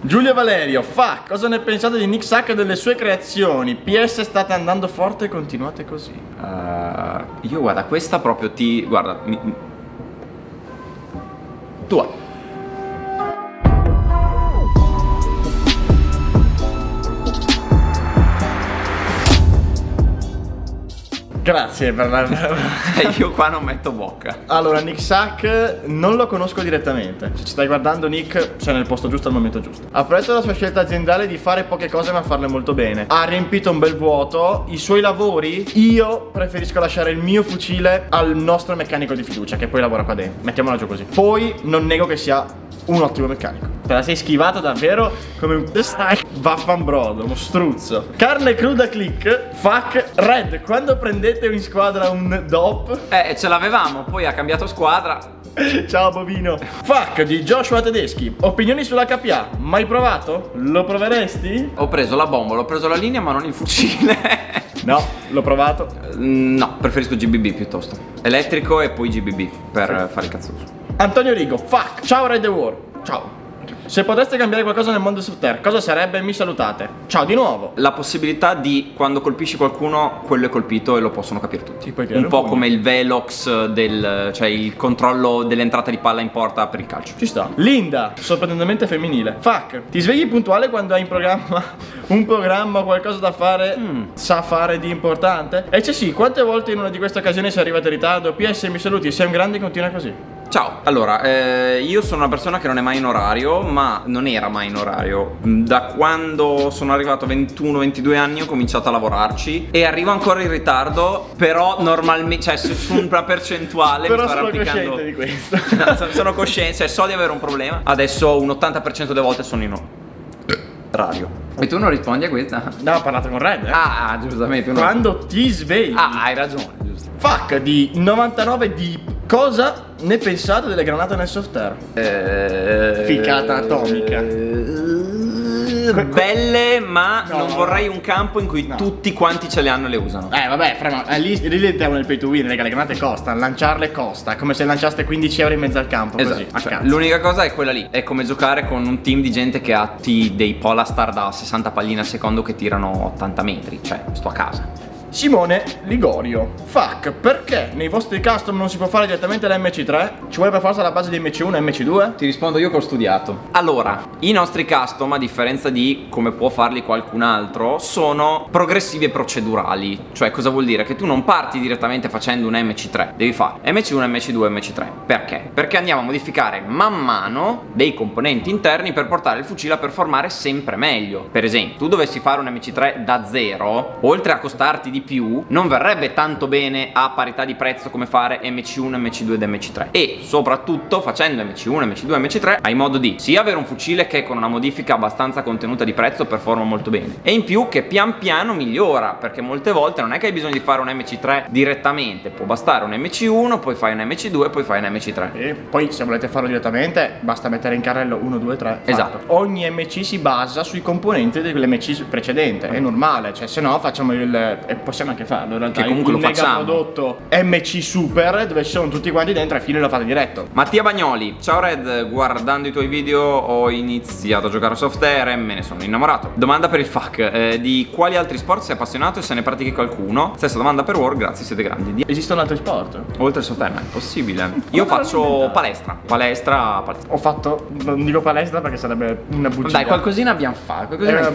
Giulio Valerio, cosa ne pensate di Nick Sack e delle sue creazioni? PS, state andando forte e continuate così. Io guarda, questa proprio guarda, Tua. Grazie per la... Io qua non metto bocca. Allora, Nick Sack non lo conosco direttamente. Se ci stai guardando, Nick, sei nel posto giusto al momento giusto. Apprezzo la sua scelta aziendale di fare poche cose ma farle molto bene. Ha riempito un bel vuoto. I suoi lavori, io preferisco lasciare il mio fucile al nostro meccanico di fiducia, che poi lavora qua dentro. Mettiamola giù così. Poi non nego che sia un ottimo meccanico. Te la sei schivato davvero come un vaffanbrodo, uno struzzo. Carne cruda click. Fuck Red, quando prendete in squadra un DOP? Ce l'avevamo, poi ha cambiato squadra. Ciao bovino. Fuck di Joshua Tedeschi. Opinioni sulla KA? Mai provato? Lo proveresti? Ho preso la bombola, ho preso la linea ma non il fucile. No, l'ho provato. No, preferisco GBB piuttosto. Elettrico e poi GBB per fare il cazzoso. Antonio Rigo, fuck. Ciao Red the War. Ciao. Se poteste cambiare qualcosa nel mondo Softair, cosa sarebbe? Mi salutate. Ciao di nuovo. La possibilità di, quando colpisci qualcuno, quello è colpito e lo possono capire tutti. Un po' come il Velox cioè il controllo dell'entrata di palla in porta per il calcio. Ci sta. Linda, sorprendentemente femminile. Fuck. Ti svegli puntuale quando hai in programma un programma o qualcosa da fare sa fare di importante? E c'è sì, quante volte in una di queste occasioni sei arrivato in ritardo? PS, mi saluti, sei un grande e continua così. Ciao, allora, io sono una persona che non è mai in orario, ma non era mai in orario. Da quando sono arrivato a 21-22 anni ho cominciato a lavorarci e arrivo ancora in ritardo, però normalmente, cioè su una percentuale però mi sto sono arrampicando. cosciente di questo. No, sono cosciente, cioè so di avere un problema. Adesso un 80% delle volte sono in orario. E tu non rispondi a questa? No, ho parlato con Red, Ah, giustamente. Quando ti svegli. Ah, hai ragione, giusto. Fuck di 99 Deep. Cosa ne pensate delle granate nel Softair? Ficata atomica. Belle, ma non vorrei un campo in cui tutti quanti ce le hanno e le usano. Vabbè, frema, lì entriamo nel pay to win, raga, le granate costano, lanciarle costa, è come se lanciaste 15 euro in mezzo al campo, esatto, così, cioè, l'unica cosa è quella lì, è come giocare con un team di gente che ha dei Polastar da 60 palline al secondo che tirano 80 metri, cioè sto a casa. Simone Ligorio, fuck, perché nei vostri custom non si può fare direttamente la MC3? Ci vuole per forza la base di MC1 e MC2? Ti rispondo io che ho studiato. Allora, i nostri custom, a differenza di come può farli qualcun altro, sono progressivi e procedurali. Cioè, cosa vuol dire? Che tu non parti direttamente facendo un MC3, devi fare MC1, MC2, MC3. Perché? Perché andiamo a modificare man mano dei componenti interni per portare il fucile a performare sempre meglio. Per esempio, tu dovessi fare un MC3 da zero, oltre a costarti di più, non verrebbe tanto bene a parità di prezzo come fare MC1, MC2 ed MC3. E soprattutto facendo MC1, MC2, MC3 hai modo di sia avere un fucile che con una modifica abbastanza contenuta di prezzo performa molto bene, e in più che pian piano migliora, perché molte volte non è che hai bisogno di fare un MC3 direttamente, può bastare un MC1, poi fai un MC2, poi fai un MC3. E poi se volete farlo direttamente basta mettere in carrello 1, 2, 3. Esatto. Ogni MC si basa sui componenti dell'MC precedente, è normale, cioè se no facciamo possiamo anche farlo in realtà, che comunque lo facciamo. Il prodotto MC Super dove ci sono tutti quanti dentro e a fine lo fate diretto. Mattia Bagnoli, ciao Red, guardando i tuoi video ho iniziato a giocare a Softair e me ne sono innamorato. Domanda per il FAQ, di quali altri sport sei appassionato e se ne pratichi qualcuno? Stessa domanda per War, grazie, siete grandi. Esistono altri sport? Oltre al Softair, ma è possibile. Io faccio palestra. Ho fatto, non dico palestra perché sarebbe una bugia. Dai, qualcosina abbiamo fatto,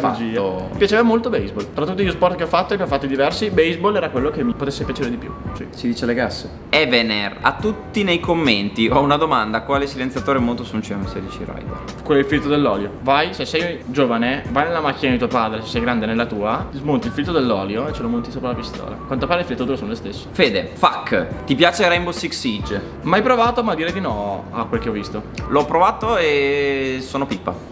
Mi piaceva molto baseball. Tra tutti gli sport che ho fatto, e che ho fatto diversi, baseball era quello che mi potesse piacere di più. Sì. Si dice le gasse. Evener, a tutti nei commenti ho una domanda: quale silenziatore monto su un CM16 Rider? Quello è il filtro dell'olio. Vai, se sei giovane, vai nella macchina di tuo padre, se sei grande nella tua, smonti il filtro dell'olio e ce lo monti sopra la pistola. Quanto pare il filtro due sono le stesse. Fede, fuck, ti piace Rainbow Six Siege? Mai provato, ma direi di no a quel che ho visto. L'ho provato e sono pippa.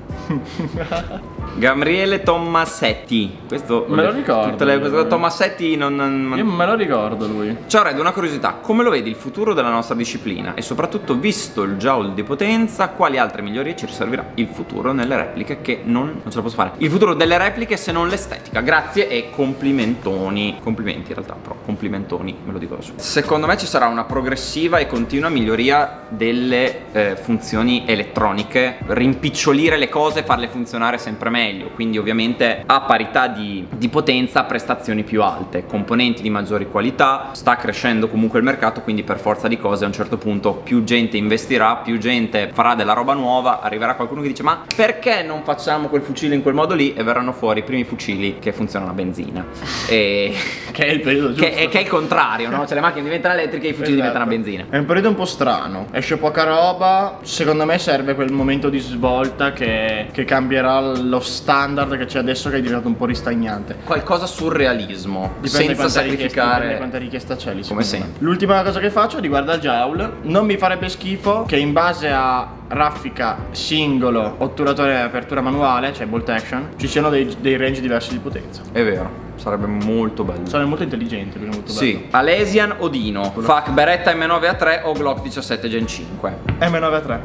Gabriele Tommasetti, questo me lo ricordo. Tommasetti non... Io me lo ricordo lui. Ciao Red, una curiosità: come lo vedi il futuro della nostra disciplina? E soprattutto, visto il joule di potenza, quali altre migliorie ci riserverà il futuro nelle repliche? Che non ce la posso fare. Il futuro delle repliche se non l'estetica. Grazie e complimentoni. Complimenti in realtà, però complimentoni, me lo dico da solo. Secondo me ci sarà una progressiva e continua miglioria delle funzioni elettroniche. Rimpicciolire le cose cose e farle funzionare sempre meglio, quindi ovviamente a parità di potenza prestazioni più alte, componenti di maggiori qualità, sta crescendo comunque il mercato, quindi per forza di cose a un certo punto più gente investirà, più gente farà della roba nuova, arriverà qualcuno che dice ma perché non facciamo quel fucile in quel modo lì, e verranno fuori i primi fucili che funzionano a benzina e che è il periodo giusto, che è il contrario, no? Cioè le macchine diventano elettriche e i fucili diventano a benzina. È un periodo un po' strano, esce poca roba, secondo me serve quel momento di svolta che cambierà lo standard che c'è adesso, che è diventato un po' ristagnante. Qualcosa surrealismo, Dipende senza sacrificare quanta richiesta c'è lì, come secondo me. sempre. L'ultima cosa che faccio riguarda il joule. Non mi farebbe schifo che in base a raffica, singolo, otturatore e apertura manuale, cioè bolt action, ci siano dei range diversi di potenza. È vero, sarebbe molto bello. Sarebbe molto intelligente, quindi molto Sì, bello. Alesian Odino, FAC Beretta M9A3 o Glock 17 Gen 5. M9A3.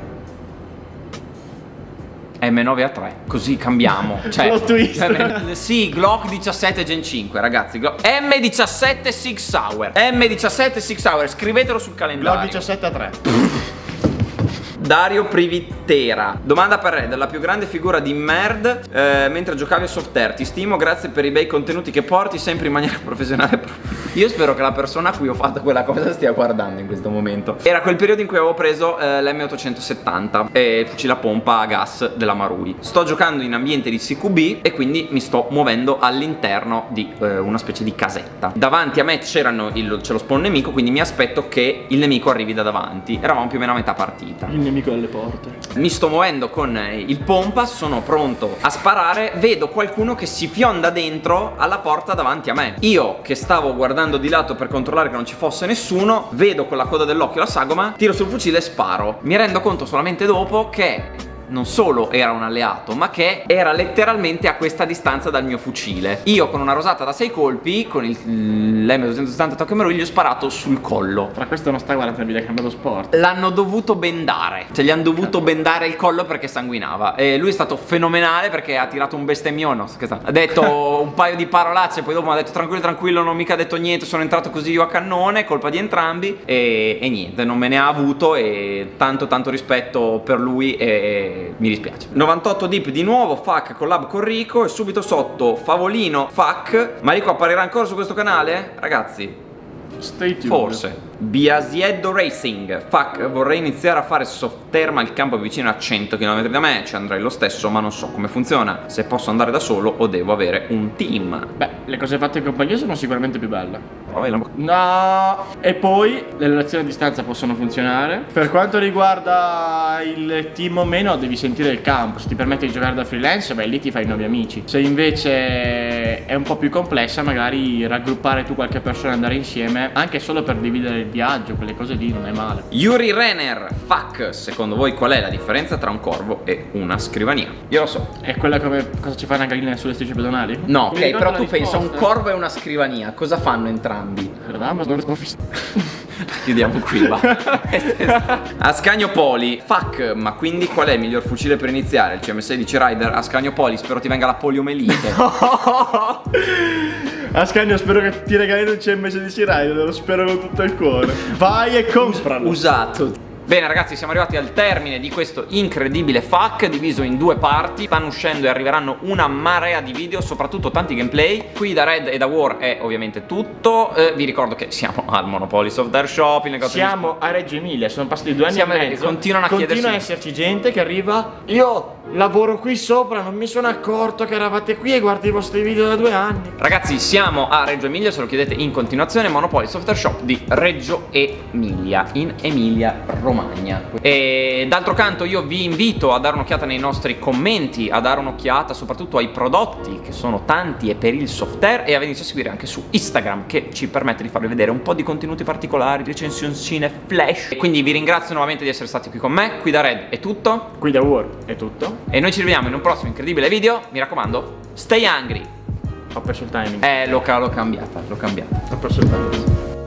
M9A3, così cambiamo. Cioè, Plot twist. sì, Glock 17 Gen 5, ragazzi. M17 Six Hour. M17 Six Hour, scrivetelo sul calendario. Glock 17A3. Dario Privitera. Domanda per Red: la più grande figura di Merd mentre giocavi a Softair. Ti stimo, grazie per i bei contenuti che porti, sempre in maniera professionale. Io spero che la persona a cui ho fatto quella cosa stia guardando in questo momento. Era quel periodo in cui avevo preso l'M870 e il fucile a pompa a gas della Marui. Sto giocando in ambiente di CQB e quindi mi sto muovendo all'interno di una specie di casetta. Davanti a me c'è lo spawn nemico, quindi mi aspetto che il nemico arrivi da davanti. Eravamo più o meno a metà partita. Il nemico delle porte. Mi sto muovendo con il pompa, sono pronto a sparare, vedo qualcuno che si fionda dentro alla porta davanti a me. Io che stavo guardando di lato per controllare che non ci fosse nessuno, vedo con la coda dell'occhio la sagoma, tiro sul fucile e sparo. Mi rendo conto solamente dopo che non solo era un alleato, ma che era letteralmente a questa distanza dal mio fucile. Io con una rosata da 6 colpi, con l'M270 Tokameru, gli ho sparato sul collo. Tra questo non sta guardando il video, ha cambiato sport. L'hanno dovuto bendare, cioè gli hanno dovuto bendare il collo perché sanguinava. E lui è stato fenomenale perché ha tirato un bestemmione, ha detto un paio di parolacce, poi dopo mi ha detto tranquillo tranquillo, non ho mica detto niente, sono entrato così io a cannone, colpa di entrambi. E niente, non me ne ha avuto, e tanto rispetto per lui e mi dispiace. 98 Deep di nuovo, FAC collab con Rico, e subito sotto Favolino FAC. Ma Rico apparirà ancora su questo canale? Ragazzi, stay tuned. forse. Biasieddo Racing, FAC, vorrei iniziare a fare Softair ma il campo è vicino a 100 km da me, ci andrei lo stesso ma non so come funziona, se posso andare da solo o devo avere un team. Beh, le cose fatte in compagnia sono sicuramente più belle. Proviamo. No. E poi le relazioni a distanza possono funzionare. Per quanto riguarda il team o meno, devi sentire il campo. Se ti permette di giocare da freelance, beh, lì ti fai nuovi amici. Se invece è un po' più complessa, magari raggruppare tu qualche persona e andare insieme, anche solo per dividere il viaggio, quelle cose lì non è male. Yuri Renner, FAC, secondo voi qual è la differenza tra un corvo e una scrivania? Io lo so. È quella come cosa ci fa una gallina sulle strisce pedonali? No, Mi ok, ricordo però la tu pensa un risposta. corvo e una scrivania, cosa fanno entrambi? Guarda, non lo so. Chiudiamo qui, va. Ascanio Poli, FAC, ma quindi qual è il miglior fucile per iniziare? Il CM16 Rider? Ascanio Poli, spero ti venga la poliomelite. Ascanio, spero che ti regalino un CM16 Rider, lo spero con tutto il cuore. Vai e compralo. Usato. Bene ragazzi, siamo arrivati al termine di questo incredibile FAC diviso in 2 parti. Stanno uscendo e arriveranno una marea di video, soprattutto tanti gameplay. Qui da Red e da War è ovviamente tutto. Vi ricordo che siamo al Monopoly Softair Shop, il negozio Siamo a Reggio Emilia, sono passati 2 anni Siamo- e mezzo. continuano a chiedersi- Continua a esserci gente che arriva. Io lavoro qui sopra, non mi sono accorto che eravate qui e guardo i vostri video da 2 anni. Ragazzi, siamo a Reggio Emilia, se lo chiedete in continuazione, Monopoly Softair Shop di Reggio Emilia, in Emilia Romagna. E d'altro canto io vi invito a dare un'occhiata nei nostri commenti, a dare un'occhiata soprattutto ai prodotti, che sono tanti e per il Softair, e a venirci a seguire anche su Instagram, che ci permette di farvi vedere un po' di contenuti particolari, recensioncine flash. E quindi vi ringrazio nuovamente di essere stati qui con me. Qui da Red è tutto, Qui da War è tutto. e noi ci rivediamo in un prossimo incredibile video. Mi raccomando, stay hungry. Ho perso il timing. L'ho cambiata. Ho perso il timing.